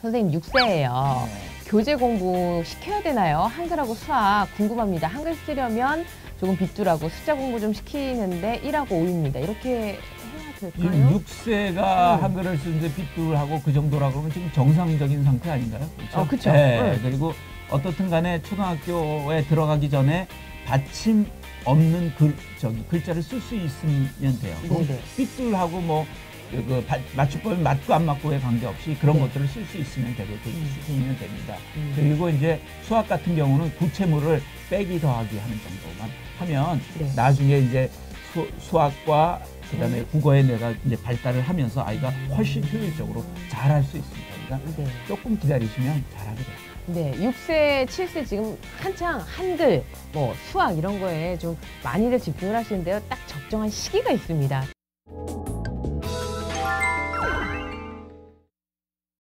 선생님 6세예요. 네. 교재 공부 시켜야 되나요? 한글하고 수학 궁금합니다. 한글 쓰려면 조금 빗두라고 숫자 공부 좀 시키는데 1하고 5입니다. 이렇게 해야 될까요? 6세가 한글을 쓰는데 빗줄하고 그 정도라 그러면 지금 정상적인 상태 아닌가요? 그렇죠? 그렇죠. 네. 그리고 어떻든 간에 초등학교에 들어가기 전에 받침 없는 글자를 쓸 수 있으면 돼요. 네네. 빗줄하고 뭐 맞춤법이 맞고 안 맞고에 관계없이 그런 네. 것들을 쓸 수 있으면 되고 쓰시면 됩니다. 그리고 이제 수학 같은 경우는 구체물을 빼기 더하기 하는 정도만 하면 네. 나중에 이제 수학과 그다음에 국어에 내가 이제 발달을 하면서 아이가 훨씬 효율적으로 잘할 수 있습니다. 그러니까 네. 조금 기다리시면 잘하게 돼요. 네, 6세, 7세 지금 한창 한글, 뭐 수학 이런 거에 좀 많이들 집중을 하시는데요. 딱 적정한 시기가 있습니다.